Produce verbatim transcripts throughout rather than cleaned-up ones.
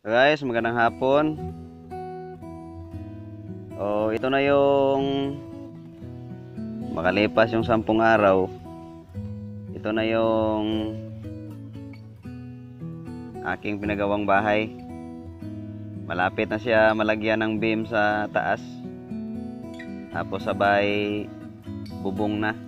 So guys, magandang hapon. Oh, ito na yung makalipas yung sampung araw. Ito na yung aking pinagawang bahay. Malapit na siya malagyan ng beam sa taas. Tapos sabay bubong na.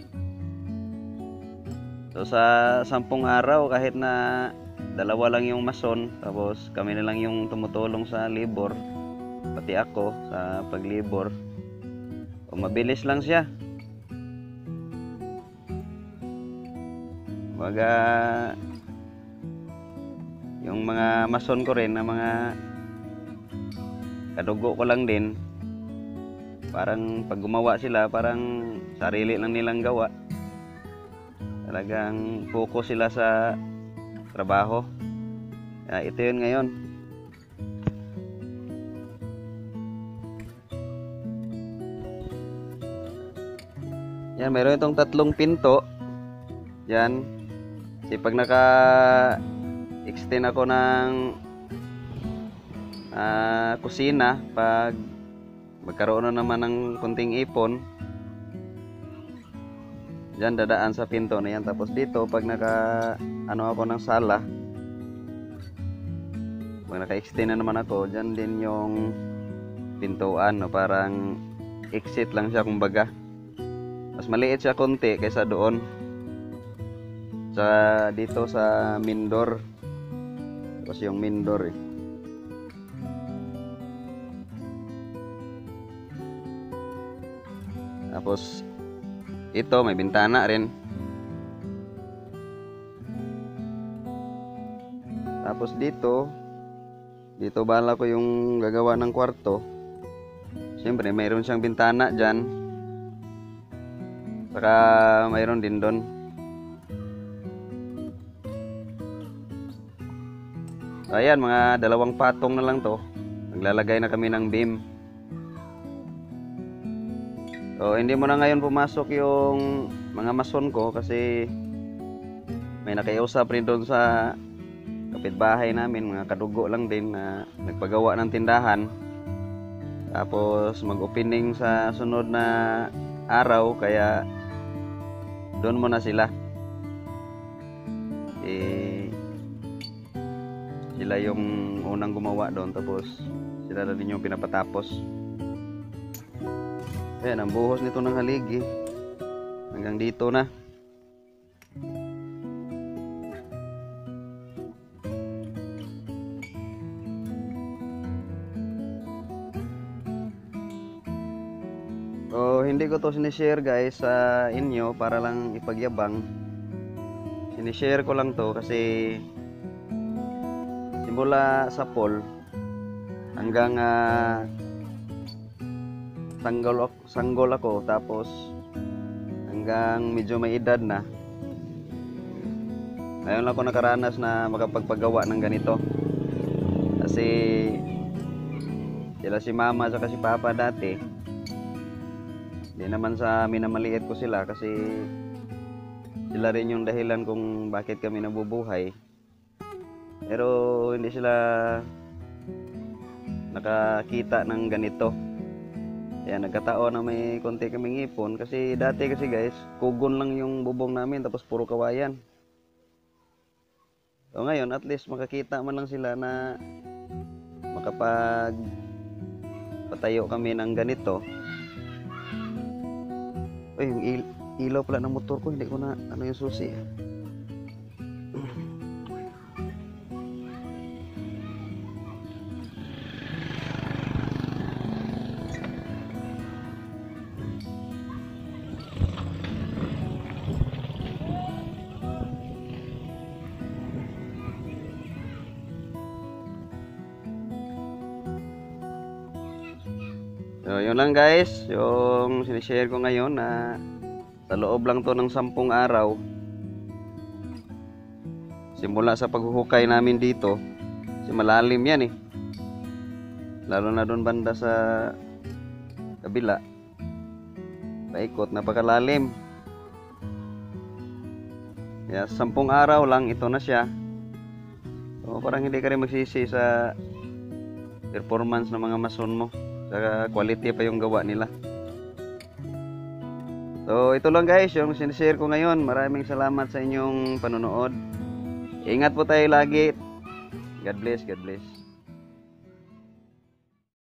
So sa sampung araw, kahit na dalawa lang yung mason, tapos kami na lang yung tumutulong sa libor, pati ako sa paglibor, o mabilis lang siya. Baga yung mga mason ko rin na mga kadugo ko lang din, parang pag gumawa sila parang sarili lang nilang gawa, talagang focus sila sa trabaho. Kaya ito yun ngayon. Yan, meron itong tatlong pinto. Yan. Kasi pag naka-extend ako ng uh, kusina, pag magkaroon na naman ng kunting ipon, dyan dadaan sa pinto na yan. Tapos dito, pag naka ano ako ng sala, pag naka-extend na naman ako, dyan din yung pintuan, no? Parang exit lang siya kumbaga. Mas maliit siya konti kaysa doon sa dito sa main door. Tapos yung main door eh. Tapos ito may bintana rin. Tapos dito dito bala ko yung gagawa ng kwarto. Siyempre mayroon siyang bintana dyan. Saka mayroon din doon. Ayan, mga dalawang patong na lang to. Naglalagay na kami ng beam. So hindi mo na ngayon pumasok yung mga mason ko kasi may nakiusap rin doon sa kapitbahay namin, mga kadugo lang din na nagpagawa ng tindahan. Tapos mag-opening sa sunod na araw, kaya doon muna sila. Eh, sila yung unang gumawa doon, tapos sila na din yung pinapatapos. Ayan, ang buhos nito ng haligi hanggang dito na. So hindi ko to sinishare guys sa inyo para lang ipagyabang. Sinishare ko lang to kasi simula sa pool hanggang uh, sanggol, sanggol ako, tapos hanggang medyo may edad na, ngayon lang ako nakaranas na makapagpagawa ng ganito. Kasi sila si mama at si papa dati, hindi naman sa minamaliit ko sila kasi sila rin yung dahilan kung bakit kami nabubuhay. Pero hindi sila nakakita ng ganito. Kaya nagkataon na may konti kaming ipon. Kasi dati kasi guys, kugon lang yung bubong namin tapos puro kawayan. So ngayon at least makakita man lang sila na makapag patayo kami ng ganito. Uy, yung il ilaw pala ng motor ko, hindi ko na ano yung susi. So, yun lang guys, yung sinishare ko ngayon na sa loob lang to ng sampung araw. Simula sa paghuhukay namin dito, kasi malalim yan eh. Lalo na doon banda sa kabila. Paikot, napakalalim. Kaya sampung araw lang ito na siya. So, parang hindi ka rin magsisi sa performance ng mga mason mo. Saka quality pa yung gawa nila. So, ito lang guys, yung sinishare ko ngayon. Maraming salamat sa inyong panonood. Ingat po tayo lagi. God bless, God bless.